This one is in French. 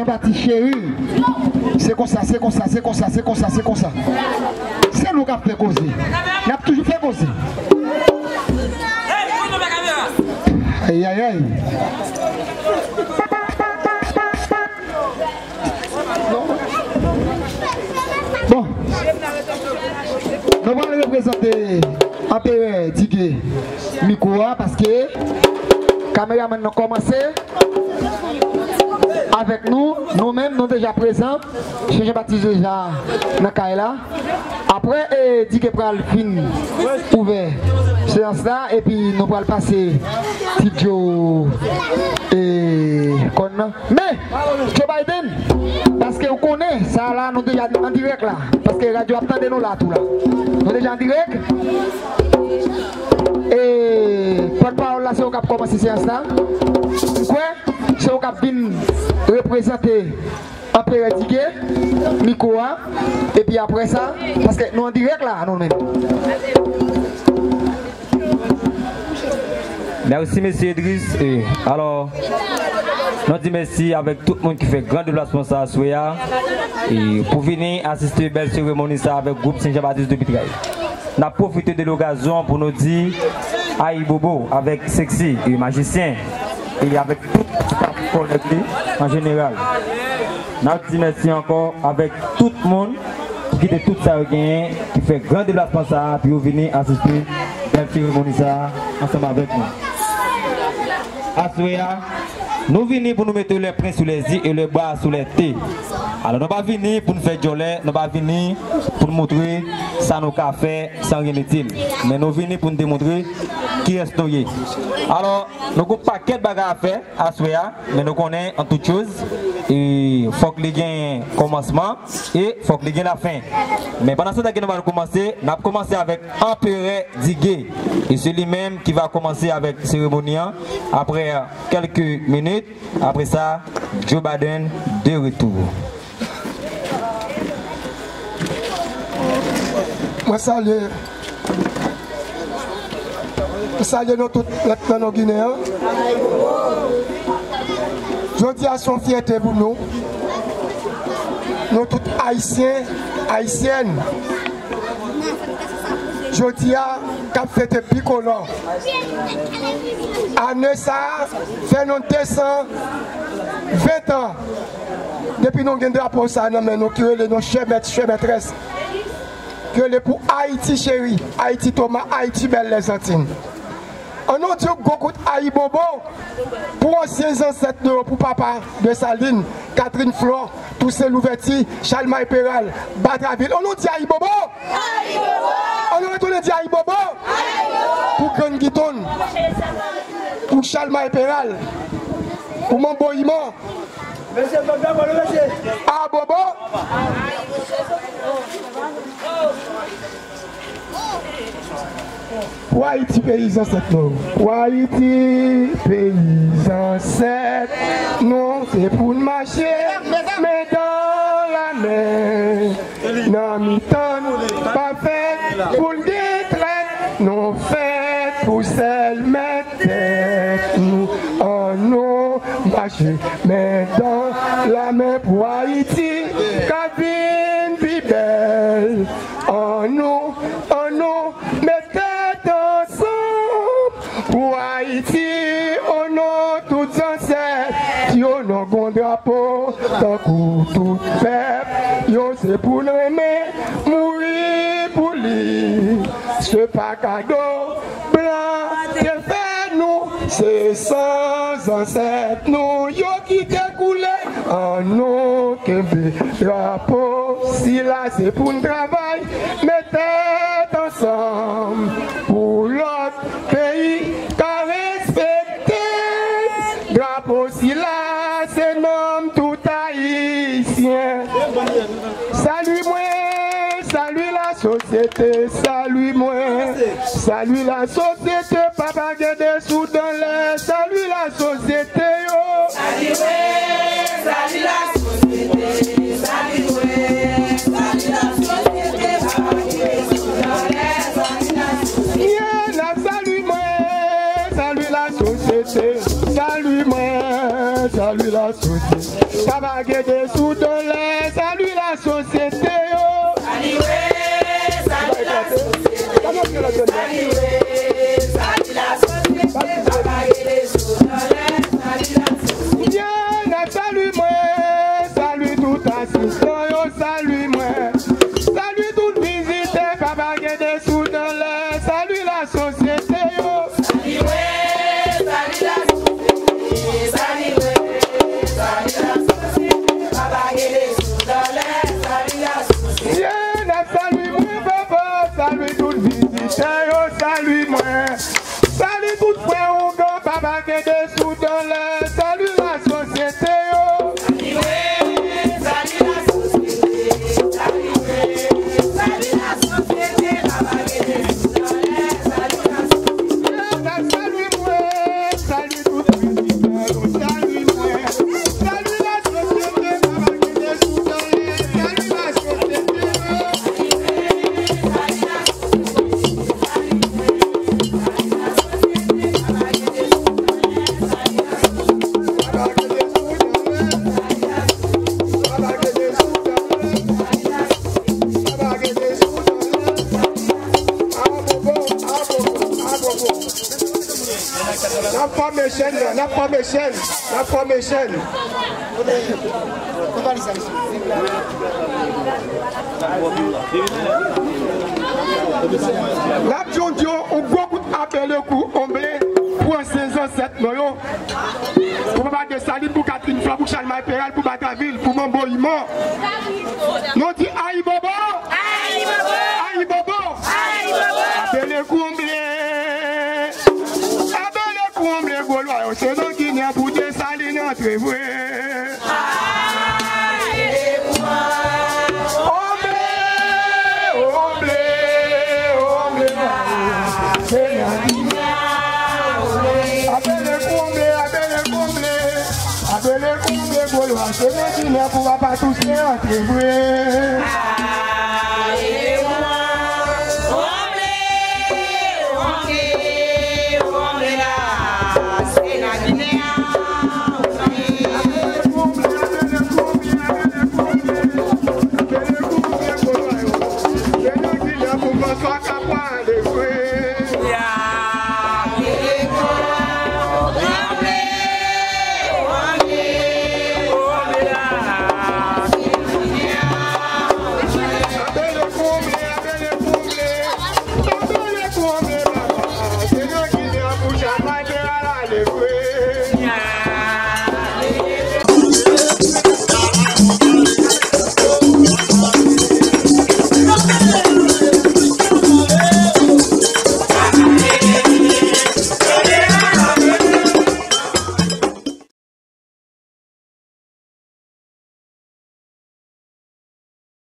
Jean-Baptiste chéri, c'est comme ça, c'est comme ça, c'est comme ça, c'est comme ça, c'est comme ça. C'est nous qui avons fait causer. On a toujours fait causer. Aïe aïe aïe. Bon. Nous allons représenter un peu Digué Mikoua parce que les caméramans ont commencé avec nous, nous-mêmes, nous déjà présents. J'ai baptisé déjà dans Kaila. Après, Digué pral fin ouvert séance là et puis nous allons passer Tidjo et Konna. Mais Joe Biden, parce que vous connaissez ça là, nous déjà en direct là. Parce que la radio attendait nous là tout là. Nous déjà en direct. Et porte-parole là, c'est au cap commencer séance là. Quoi? C'est au cap vin représenter un peu Digué Mikoua. Et puis après ça, parce que nous en direct là, nous-mêmes. Merci, monsieur Idriss. Alors, nous disons merci avec tout le monde qui fait grand déplacement à Soya et pour venir assister à une belle cérémonie avec le groupe Saint-Jean-Baptiste de Pitraille. On a profité de l'occasion pour nous dire Aïe Bobo avec Sexy et Magicien et avec tout le monde en général. Nous disons merci encore avec tout le monde qui fait tout ça qui fait grand déplacement pour venir assister à une cérémonie ensemble avec nous. À Soya, nous venons pour nous mettre les poings sous les yeux et les bras sous les thés. Alors nous ne pas venir pour nous faire joler, nous ne pas venir pour nous montrer ça nous a fait sans rien utile. Mais nous venons pour nous démontrer qui est stocké. Alors nous avons un paquet de bagages à faire à Soya, mais nous connaissons en toute chose. Il faut que les gains commencement et il faut que les gains la fin. Mais pendant ce temps que nous allons commencer, nous allons commencer avec Empereur Digué. Et c'est lui-même qui va commencer avec la cérémonie. Après quelques minutes, après ça, Joe Biden de retour. Moi salue nous tous les Guinéens. Je dis à son fierté pour nous. Nous tous haïtiens, haïtiennes. Je dis à cap fête picolore. Année ça fait nous 220 ans. Depuis nous avons un drapeau ça, nous qui sommes nos chers maîtresses. Que les pour Haïti chéri, Haïti Thomas, Haïti belle les Antilles. On a dit beaucoup Aïe Bobo pour anciens ancêtres, pour papa de Saline, Catherine Flore, Toussaint Louverti, Chalma et Péral, Badraville. On a dit Aïe Bobo. On a retourné dit Aïe Bobo pour Grand Guiton, pour Chalma et Péral, pour mon boïment. Ah Bobo. Pour Haïti pays ancêtre nous. Pour Haïti pays ancêtre nous. C'est pour marcher, mais dans la mer. N'a mi-temps, pas fait pour le détraite. Non fait pour celle mettre nous. En nous marcher, mais dans la mer. Pour Haïti, cabine plus belle. En nous, mettez pour Haïti, on a tous ancêtres, qui ont un bon drapeau, tant que tout peuple, yo c'est pour nous aimer, mourir pour lui. Ce pas cadeau, blanc, qui fait nous, c'est sans ancêtres, nous, yo qui découlé, en nous, qui drapeau, si là c'est pour un travail, mettez ensemble, pour l'autre pays, qu'à respecter, drapeau si là, c'est nom tout haïtien. Salut-moi, salut la société, salut-moi, salut la société, papa guédé sous dans l'air, salut la société, yo. Salut-moi, salut la société, salut-moi, salut la société, papa guédé sous dans l'air, salut la société. Salut la société, salut moi, salut la société. Ça va guider sous de l'air, salut la société. Salut la société. Salut la société. Ça va guider sous de l'air, salut la société. Bien, salut moi, salut tout assistant, salut moi. Salut tout visiteur, papa guider sous de l'air, salut la société. Salut la société. Salut la société. Papa guider sous de l'air, salut la société. Bien, salut moi, papa, salut tout visiteur, salut moi. Salut tout frère, on go, papa guider sous de l'air, salut la société. Salut la société. Salut la société. Papa guider sous de l'air, salut la société. Salut moi, salut tout visiteur, salut moi. Salut la société, papa guider sous de l'air, salut la société. N'a pas mes chaînes. La Djondio, on voit appelé le coup, on blé pour un 507 noyaux. Pour pas de salut pour Catherine Fla, pour Charles Impérial, pour Bataville, pour mon boyement. Nous dit aïe bobo, aïe bobo, aïe bobo, aïe bobo. Appelé le coup, on blé. C'est donc qu'il n'y a pour des salines entre vous. C'est donc qu'il n'y a pour pas tous les entre vous. Away.